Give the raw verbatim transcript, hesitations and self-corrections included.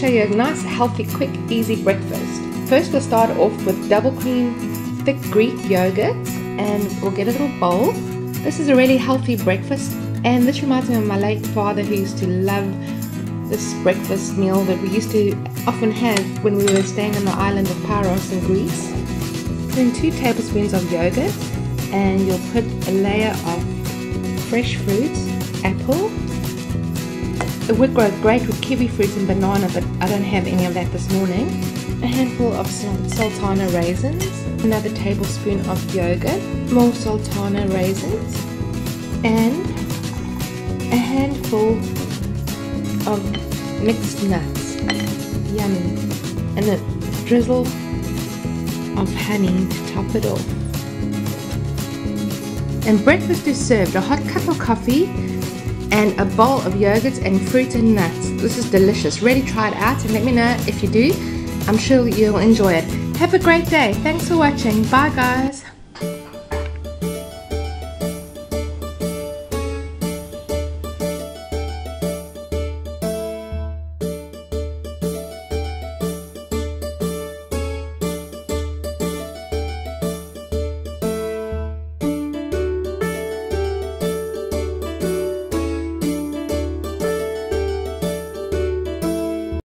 show you a nice, healthy, quick, easy breakfast. First we'll start off with double cream, thick Greek yogurt, and we'll get a little bowl. This is a really healthy breakfast, and this reminds me of my late father who used to love this breakfast meal that we used to often have when we were staying on the island of Paros in Greece. Put in two tablespoons of yogurt, and you'll put a layer of fresh fruits, apple. It would grow great with kiwi fruit and banana, but I don't have any of that this morning. A handful of sultana raisins, another tablespoon of yogurt, more sultana raisins, and a handful of mixed nuts. Yummy. And a drizzle of honey to top it off. And breakfast is served: a hot cup of coffee and a bowl of yogurt and fruit and nuts. This is delicious. Really try it out and let me know if you do. I'm sure you'll enjoy it. Have a great day. Thanks for watching. Bye guys.